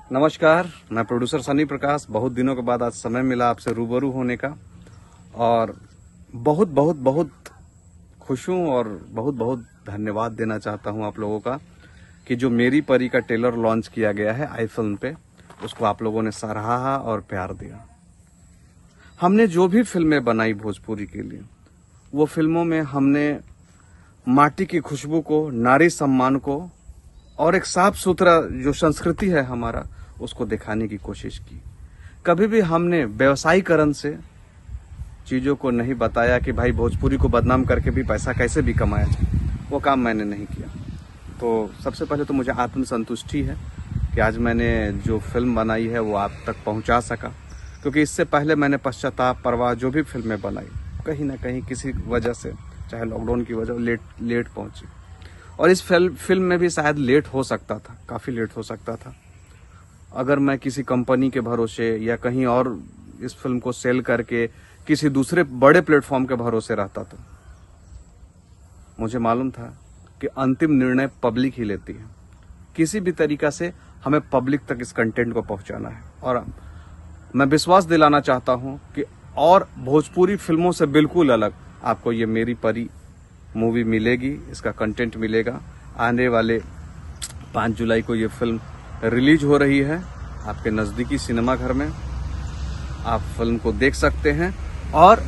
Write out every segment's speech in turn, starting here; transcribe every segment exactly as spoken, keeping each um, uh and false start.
नमस्कार, मैं प्रोड्यूसर सनी प्रकाश। बहुत दिनों के बाद आज समय मिला आपसे रूबरू होने का और बहुत बहुत बहुत खुश हूँ और बहुत बहुत धन्यवाद देना चाहता हूँ आप लोगों का कि जो मेरी परी का ट्रेलर लॉन्च किया गया है आई फिल्म पे, उसको आप लोगों ने सराहा और प्यार दिया। हमने जो भी फिल्में बनाई भोजपुरी के लिए, वो फिल्मों में हमने माटी की खुशबू को, नारी सम्मान को और एक साफ सुथरा जो संस्कृति है हमारा, उसको दिखाने की कोशिश की। कभी भी हमने व्यवसायीकरण से चीज़ों को नहीं बताया कि भाई भोजपुरी को बदनाम करके भी पैसा कैसे भी कमाया जाए, वो काम मैंने नहीं किया। तो सबसे पहले तो मुझे आत्मसंतुष्टि है कि आज मैंने जो फिल्म बनाई है वो आप तक पहुंचा सका, क्योंकि इससे पहले मैंने पश्चाताप, परवाह जो भी फिल्में बनाई, कहीं ना कहीं किसी वजह से, चाहे लॉकडाउन की वजह, लेट लेट पहुंची। और इस फिल्म में भी शायद लेट हो सकता था, काफ़ी लेट हो सकता था। अगर मैं किसी कंपनी के भरोसे या कहीं और इस फिल्म को सेल करके किसी दूसरे बड़े प्लेटफॉर्म के भरोसे रहता तो मुझे मालूम था कि अंतिम निर्णय पब्लिक ही लेती है। किसी भी तरीका से हमें पब्लिक तक इस कंटेंट को पहुंचाना है और मैं विश्वास दिलाना चाहता हूं कि और भोजपुरी फिल्मों से बिल्कुल अलग आपको ये मेरी परी मूवी मिलेगी, इसका कंटेंट मिलेगा। आने वाले पाँच जुलाई को ये फिल्म रिलीज हो रही है आपके नज़दीकी सिनेमा घर में। आप फिल्म को देख सकते हैं और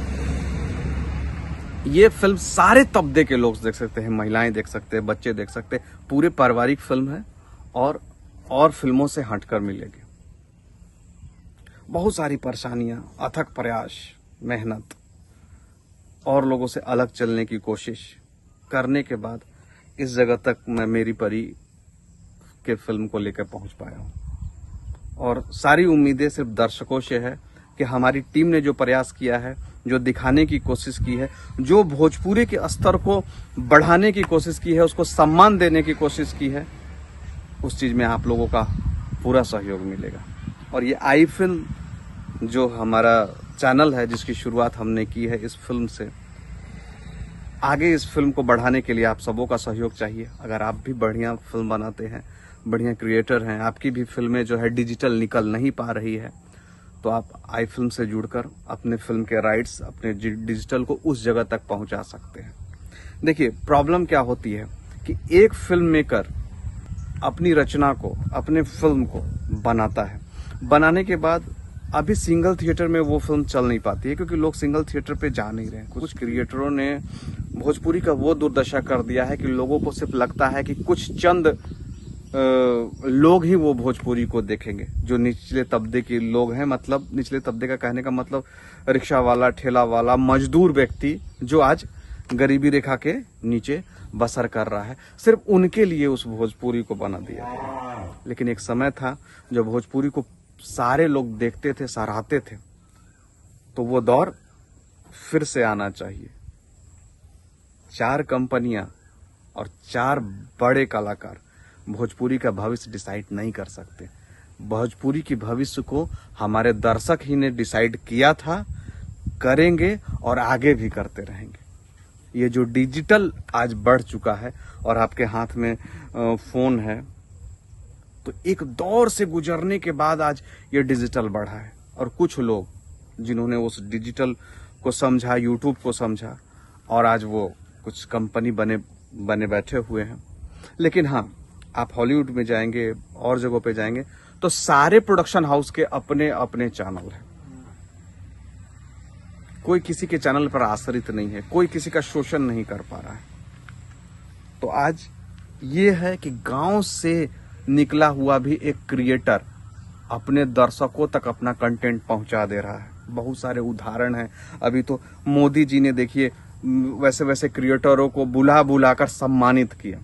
ये फिल्म सारे तबके के लोग देख सकते हैं, महिलाएं देख सकते हैं, बच्चे देख सकते हैं। पूरे पारिवारिक फिल्म है और और फिल्मों से हटकर मिलेगी। बहुत सारी परेशानियां, अथक प्रयास, मेहनत और लोगों से अलग चलने की कोशिश करने के बाद इस जगह तक मैं मेरी परी के फिल्म को लेकर पहुंच पाया हूं। और सारी उम्मीदें सिर्फ दर्शकों से है कि हमारी टीम ने जो प्रयास किया है, जो दिखाने की कोशिश की है, जो भोजपुरी के स्तर को बढ़ाने की कोशिश की है, उसको सम्मान देने की कोशिश की है, उस चीज में आप लोगों का पूरा सहयोग मिलेगा। और ये आई फिल्म जो हमारा चैनल है, जिसकी शुरुआत हमने की है इस फिल्म से, आगे इस फिल्म को बढ़ाने के लिए आप सबों का सहयोग चाहिए। अगर आप भी बढ़िया फिल्म बनाते हैं, बढ़िया क्रिएटर हैं, आपकी भी फिल्में जो है डिजिटल निकल नहीं पा रही है, तो आप आई फिल्म से जुड़कर अपने फिल्म के राइट्स, अपने डिजिटल को उस जगह तक पहुंचा सकते हैं। देखिए, प्रॉब्लम क्या होती है कि एक फिल्म मेकर अपनी रचना को, अपने फिल्म को बनाता है, बनाने के बाद अभी सिंगल थिएटर में वो फिल्म चल नहीं पाती है, क्योंकि लोग सिंगल थिएटर पे जा नहीं रहे। कुछ क्रिएटरों ने भोजपुरी का वो दुर्दशा कर दिया है कि लोगों को सिर्फ लगता है कि कुछ चंद लोग ही वो भोजपुरी को देखेंगे, जो निचले तबके के लोग हैं। मतलब निचले तबके का कहने का मतलब रिक्शा वाला, ठेला वाला, मजदूर व्यक्ति जो आज गरीबी रेखा के नीचे बसर कर रहा है, सिर्फ उनके लिए उस भोजपुरी को बना दिया है। लेकिन एक समय था जब भोजपुरी को सारे लोग देखते थे, सराहते थे, तो वो दौर फिर से आना चाहिए। चार कंपनियां और चार बड़े कलाकार भोजपुरी का भविष्य डिसाइड नहीं कर सकते। भोजपुरी की भविष्य को हमारे दर्शक ही ने डिसाइड किया था, करेंगे और आगे भी करते रहेंगे। ये जो डिजिटल आज बढ़ चुका है और आपके हाथ में फोन है, तो एक दौर से गुजरने के बाद आज ये डिजिटल बढ़ा है। और कुछ लोग जिन्होंने उस डिजिटल को समझा, यूट्यूब को समझा, और आज वो कुछ कंपनी बने बने बैठे हुए हैं। लेकिन हाँ, आप हॉलीवुड में जाएंगे और जगहों पे जाएंगे तो सारे प्रोडक्शन हाउस के अपने अपने चैनल हैं। कोई किसी के चैनल पर आश्रित नहीं है, कोई किसी का शोषण नहीं कर पा रहा है। तो आज ये है कि गांव से निकला हुआ भी एक क्रिएटर अपने दर्शकों तक अपना कंटेंट पहुंचा दे रहा है। बहुत सारे उदाहरण हैं। अभी तो मोदी जी ने देखिए वैसे वैसे क्रिएटरों को बुला बुलाकर सम्मानित किया,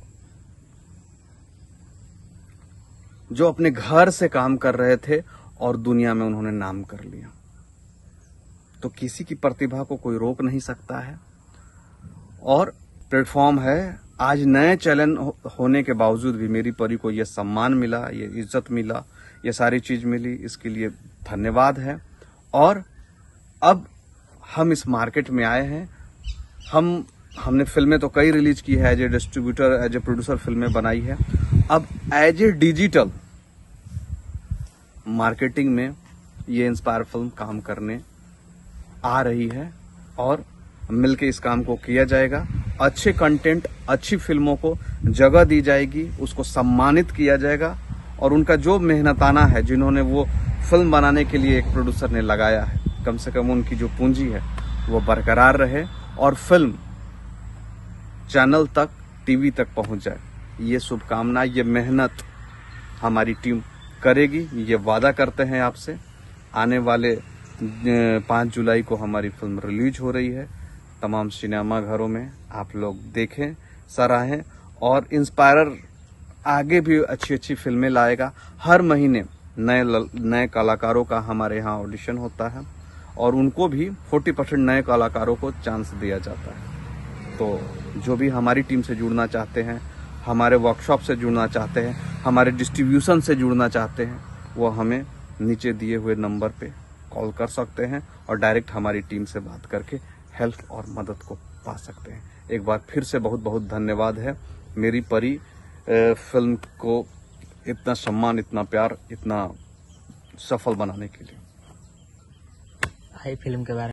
जो अपने घर से काम कर रहे थे और दुनिया में उन्होंने नाम कर लिया। तो किसी की प्रतिभा को कोई रोक नहीं सकता है। और प्लेटफॉर्म है, आज नए चैनल होने के बावजूद भी मेरी परी को यह सम्मान मिला, ये इज्जत मिला, ये सारी चीज मिली, इसके लिए धन्यवाद है। और अब हम इस मार्केट में आए हैं। हम हमने फिल्में तो कई रिलीज की है, as a distributor, as a producer फिल्में बनाई है। अब एज ए डिजिटल मार्केटिंग में ये इंस्पायर फिल्म काम करने आ रही है और मिलके इस काम को किया जाएगा। अच्छे कंटेंट, अच्छी फिल्मों को जगह दी जाएगी, उसको सम्मानित किया जाएगा और उनका जो मेहनताना है, जिन्होंने वो फिल्म बनाने के लिए एक प्रोड्यूसर ने लगाया है, कम से कम उनकी जो पूंजी है वो बरकरार रहे और फिल्म चैनल तक, टीवी तक पहुंच जाए। ये शुभकामना, ये मेहनत हमारी टीम करेगी, ये वादा करते हैं आपसे। आने वाले पाँच जुलाई को हमारी फिल्म रिलीज हो रही है। तमाम सिनेमा घरों में आप लोग देखें, सराहें और इंस्पायरर आगे भी अच्छी अच्छी फिल्में लाएगा। हर महीने नए नए कलाकारों का हमारे यहाँ ऑडिशन होता है और उनको भी चालीस परसेंट नए कलाकारों को चांस दिया जाता है। तो जो भी हमारी टीम से जुड़ना चाहते हैं, हमारे वर्कशॉप से जुड़ना चाहते हैं, हमारे डिस्ट्रीब्यूशन से जुड़ना चाहते हैं, वो हमें नीचे दिए हुए नंबर पे कॉल कर सकते हैं और डायरेक्ट हमारी टीम से बात करके हेल्प और मदद को पा सकते हैं। एक बार फिर से बहुत बहुत धन्यवाद है मेरी परी फिल्म को इतना सम्मान, इतना प्यार, इतना सफल बनाने के लिए। हाई फिल्म के बारे में